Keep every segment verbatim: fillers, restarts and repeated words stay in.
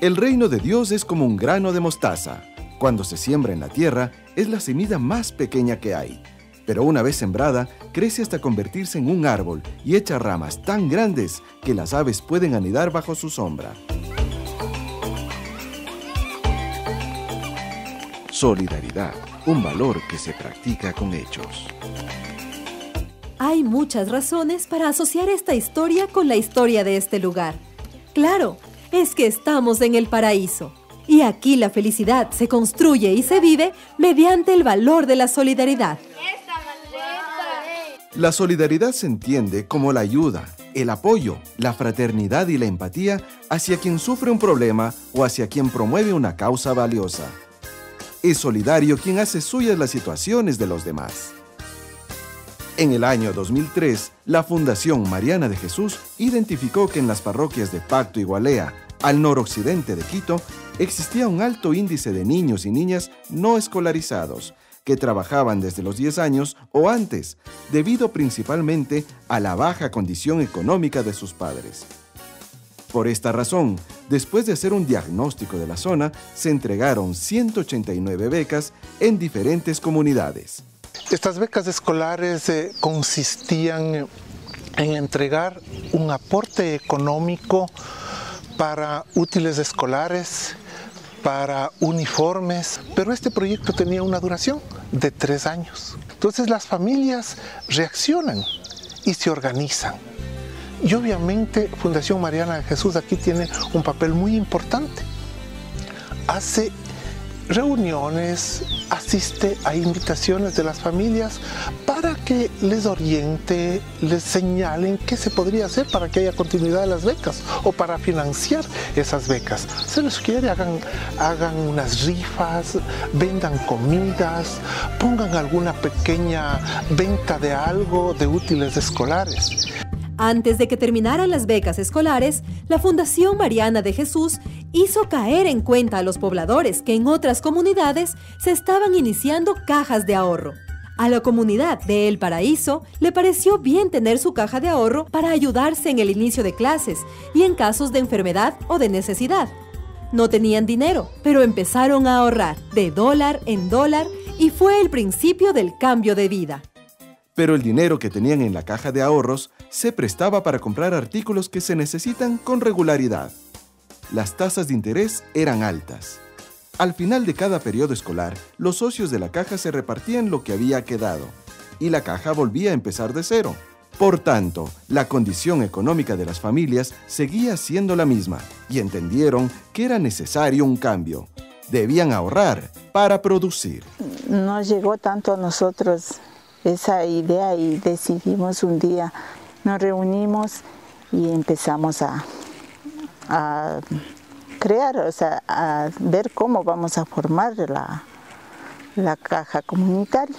El reino de Dios es como un grano de mostaza. Cuando se siembra en la tierra, es la semilla más pequeña que hay. Pero una vez sembrada, crece hasta convertirse en un árbol y echa ramas tan grandes que las aves pueden anidar bajo su sombra. Solidaridad, un valor que se practica con hechos. Hay muchas razones para asociar esta historia con la historia de este lugar. Claro, es que estamos en el paraíso. Y aquí la felicidad se construye y se vive mediante el valor de la solidaridad. La solidaridad se entiende como la ayuda, el apoyo, la fraternidad y la empatía hacia quien sufre un problema o hacia quien promueve una causa valiosa. Es solidario quien hace suyas las situaciones de los demás. En el año dos mil tres, la Fundación Mariana de Jesús identificó que en las parroquias de Pacto y Gualea, al noroccidente de Quito, existía un alto índice de niños y niñas no escolarizados que trabajaban desde los diez años o antes, debido principalmente a la baja condición económica de sus padres. Por esta razón, después de hacer un diagnóstico de la zona, se entregaron ciento ochenta y nueve becas en diferentes comunidades. Estas becas escolares eh, consistían en entregar un aporte económico para útiles escolares, para uniformes, pero este proyecto tenía una duración de tres años. Entonces las familias reaccionan y se organizan. Y obviamente Fundación Mariana de Jesús aquí tiene un papel muy importante. Hace reuniones, asiste a invitaciones de las familias para que les oriente, les señalen qué se podría hacer para que haya continuidad de las becas o para financiar esas becas. Se les sugiere, hagan, hagan unas rifas, vendan comidas, pongan alguna pequeña venta de algo de útiles escolares. Antes de que terminaran las becas escolares, la Fundación Mariana de Jesús hizo caer en cuenta a los pobladores que en otras comunidades se estaban iniciando cajas de ahorro. A la comunidad de El Paraíso le pareció bien tener su caja de ahorro para ayudarse en el inicio de clases y en casos de enfermedad o de necesidad. No tenían dinero, pero empezaron a ahorrar de dólar en dólar y fue el principio del cambio de vida. Pero el dinero que tenían en la caja de ahorros se prestaba para comprar artículos que se necesitan con regularidad. Las tasas de interés eran altas. Al final de cada periodo escolar, los socios de la caja se repartían lo que había quedado y la caja volvía a empezar de cero. Por tanto, la condición económica de las familias seguía siendo la misma y entendieron que era necesario un cambio. Debían ahorrar para producir. No llegó tanto a nosotros esa idea y decidimos un día, nos reunimos y empezamos a, a crear, o sea, a ver cómo vamos a formar la, la caja comunitaria.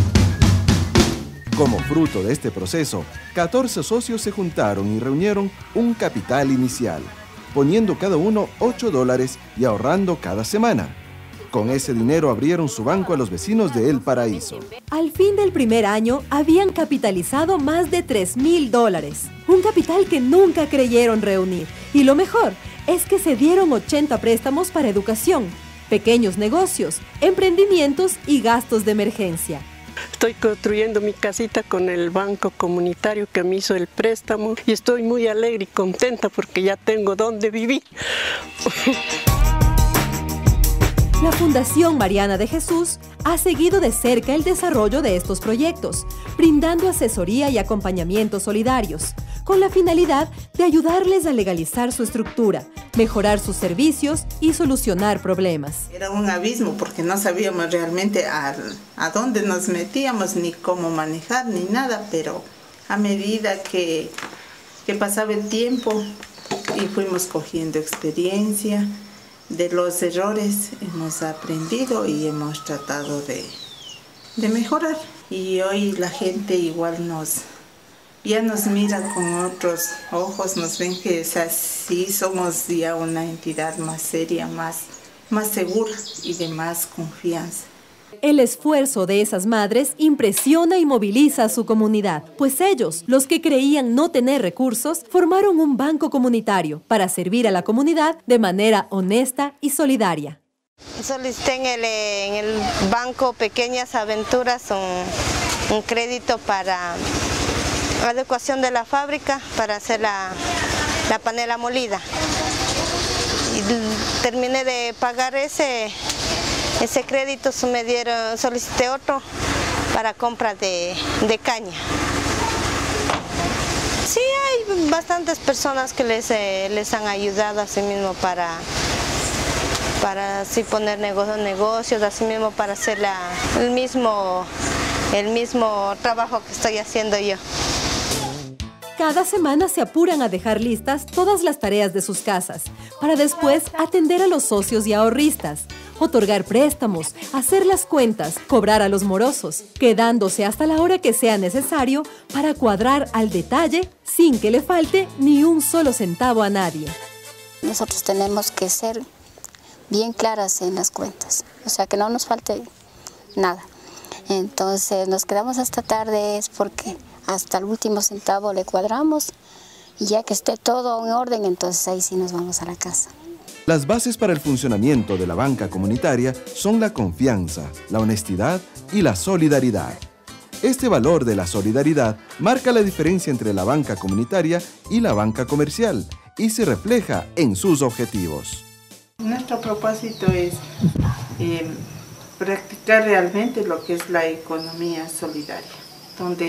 Como fruto de este proceso, catorce socios se juntaron y reunieron un capital inicial, poniendo cada uno ocho dólares y ahorrando cada semana. Con ese dinero abrieron su banco a los vecinos de El Paraíso. Al fin del primer año habían capitalizado más de tres mil dólares, un capital que nunca creyeron reunir. Y lo mejor es que se dieron ochenta préstamos para educación, pequeños negocios, emprendimientos y gastos de emergencia. Estoy construyendo mi casita con el banco comunitario que me hizo el préstamo y estoy muy alegre y contenta porque ya tengo dónde vivir. La Fundación Mariana de Jesús ha seguido de cerca el desarrollo de estos proyectos, brindando asesoría y acompañamientos solidarios, con la finalidad de ayudarles a legalizar su estructura, mejorar sus servicios y solucionar problemas. Era un abismo porque no sabíamos realmente a, a dónde nos metíamos, ni cómo manejar, ni nada, pero a medida que, que pasaba el tiempo y fuimos cogiendo experiencia, de los errores hemos aprendido y hemos tratado de, de mejorar. Y hoy la gente igual nos, ya nos mira con otros ojos, nos ven que es así, somos ya una entidad más seria, más, más segura y de más confianza. El esfuerzo de esas madres impresiona y moviliza a su comunidad, pues ellos, los que creían no tener recursos, formaron un banco comunitario para servir a la comunidad de manera honesta y solidaria. Solicité en el, en el banco Pequeñas Aventuras un, un crédito para adecuación de la fábrica, para hacer la, la panela molida. Y terminé de pagar ese... Ese crédito me dieron, solicité otro para compra de, de caña. Sí, hay bastantes personas que les, eh, les han ayudado así mismo para, para así poner negocios, negocios, así mismo para hacer la, el, mismo, el mismo trabajo que estoy haciendo yo. Cada semana se apuran a dejar listas todas las tareas de sus casas, para después atender a los socios y ahorristas, otorgar préstamos, hacer las cuentas, cobrar a los morosos, quedándose hasta la hora que sea necesario para cuadrar al detalle sin que le falte ni un solo centavo a nadie. Nosotros tenemos que ser bien claras en las cuentas, o sea que no nos falte nada. Entonces nos quedamos hasta tarde es porque hasta el último centavo le cuadramos y ya que esté todo en orden, entonces ahí sí nos vamos a la casa. Las bases para el funcionamiento de la banca comunitaria son la confianza, la honestidad y la solidaridad. Este valor de la solidaridad marca la diferencia entre la banca comunitaria y la banca comercial y se refleja en sus objetivos. Nuestro propósito es eh, practicar realmente lo que es la economía solidaria, donde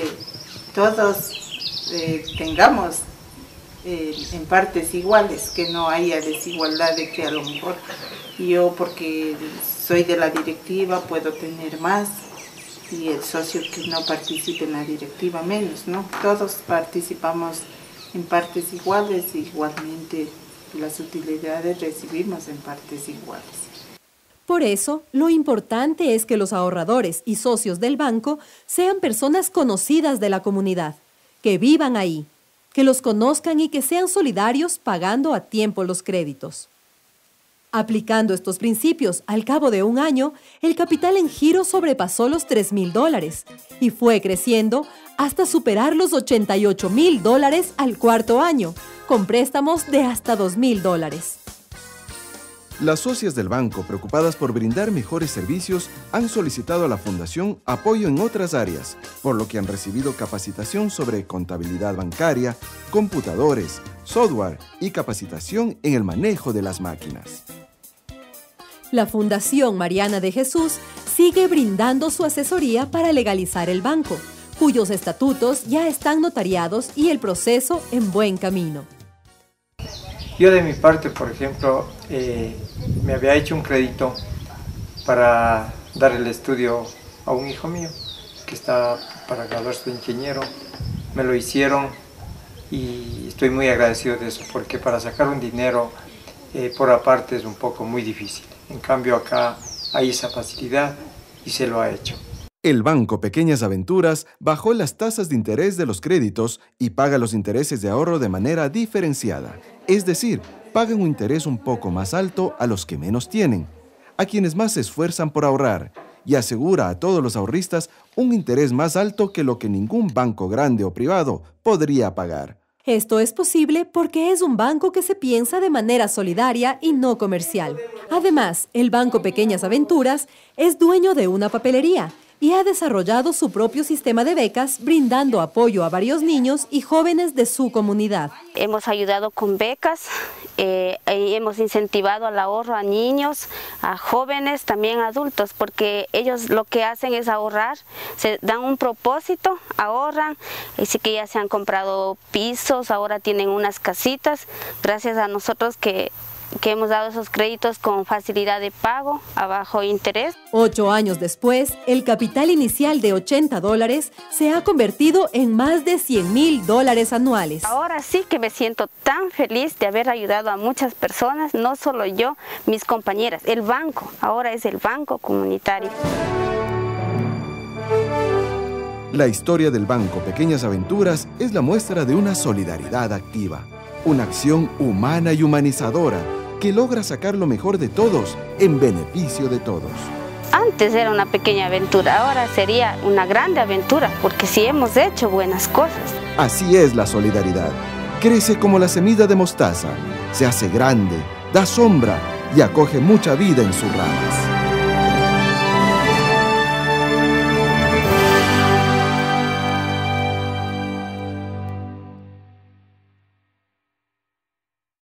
todos eh, tengamos eh, en partes iguales, que no haya desigualdad de que a lo mejor yo porque soy de la directiva puedo tener más y el socio que no participe en la directiva menos, ¿no? Todos participamos en partes iguales y igualmente las utilidades recibimos en partes iguales. Por eso, lo importante es que los ahorradores y socios del banco sean personas conocidas de la comunidad, que vivan ahí, que los conozcan y que sean solidarios pagando a tiempo los créditos. Aplicando estos principios, al cabo de un año, el capital en giro sobrepasó los tres mil dólares y fue creciendo hasta superar los ochenta y ocho mil dólares al cuarto año, con préstamos de hasta dos mil dólares. Las socias del banco, preocupadas por brindar mejores servicios, han solicitado a la Fundación apoyo en otras áreas, por lo que han recibido capacitación sobre contabilidad bancaria, computadores, software y capacitación en el manejo de las máquinas. La Fundación Mariana de Jesús sigue brindando su asesoría para legalizar el banco, cuyos estatutos ya están notariados y el proceso en buen camino. Yo de mi parte, por ejemplo, eh, me había hecho un crédito para dar el estudio a un hijo mío que está para graduarse de ingeniero. Me lo hicieron y estoy muy agradecido de eso porque para sacar un dinero eh, por aparte es un poco muy difícil. En cambio acá hay esa facilidad y se lo ha hecho. El Banco Pequeñas Aventuras bajó las tasas de interés de los créditos y paga los intereses de ahorro de manera diferenciada. Es decir, pagan un interés un poco más alto a los que menos tienen, a quienes más se esfuerzan por ahorrar, y asegura a todos los ahorristas un interés más alto que lo que ningún banco grande o privado podría pagar. Esto es posible porque es un banco que se piensa de manera solidaria y no comercial. Además, el Banco Pequeñas Aventuras es dueño de una papelería y ha desarrollado su propio sistema de becas, brindando apoyo a varios niños y jóvenes de su comunidad. Hemos ayudado con becas, eh, hemos incentivado al ahorro a niños, a jóvenes, también a adultos, porque ellos lo que hacen es ahorrar, se dan un propósito, ahorran, así que ya se han comprado pisos, ahora tienen unas casitas, gracias a nosotros que que hemos dado esos créditos con facilidad de pago a bajo interés. Ocho años después, el capital inicial de ochenta dólares se ha convertido en más de cien mil dólares anuales. Ahora sí que me siento tan feliz de haber ayudado a muchas personas, no solo yo, mis compañeras, el banco, ahora es el banco comunitario. La historia del Banco Pequeñas Aventuras es la muestra de una solidaridad activa, una acción humana y humanizadora que logra sacar lo mejor de todos en beneficio de todos. Antes era una pequeña aventura, ahora sería una grande aventura, porque sí hemos hecho buenas cosas. Así es la solidaridad. Crece como la semilla de mostaza, se hace grande, da sombra y acoge mucha vida en sus ramas.